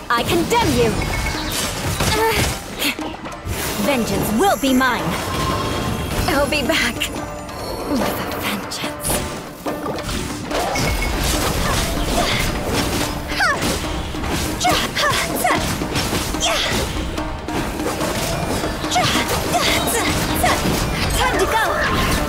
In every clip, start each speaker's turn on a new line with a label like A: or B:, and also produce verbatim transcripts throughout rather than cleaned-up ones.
A: I condemn you! Vengeance will be mine! I'll be back with a vengeance. Time to go!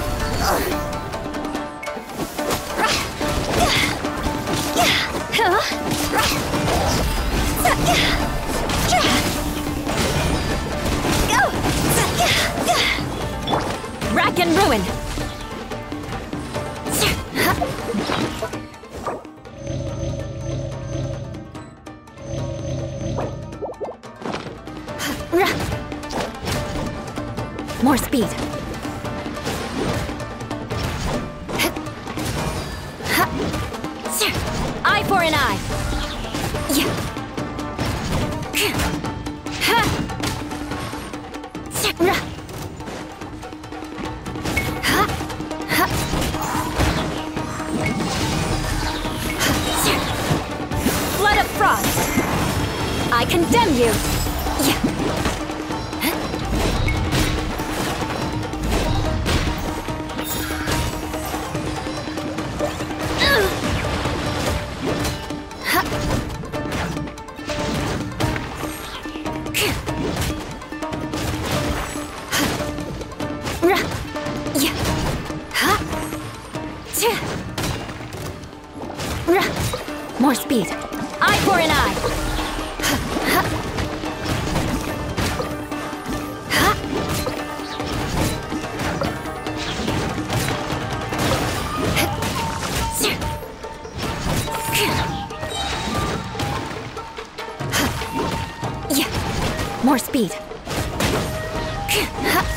A: Rack and ruin! More speed! Eye for an eye! Flood of frost! I condemn you! More speed. Eye for an eye. More speed.